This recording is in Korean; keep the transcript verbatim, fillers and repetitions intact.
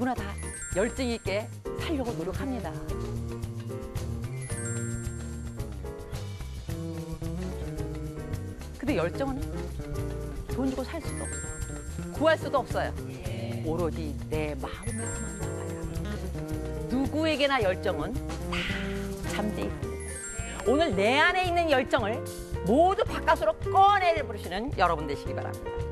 누구나 다 열정 있게 살려고 노력합니다. 근데 열정은 돈 주고 살 수도 없어. 구할 수도 없어요. 오로지 내 마음에서만 나와요. 누구에게나 열정은 다 잠재 있습니다. 오늘 내 안에 있는 열정을 모두 바깥으로 꺼내버리시는 여러분 되시기 바랍니다.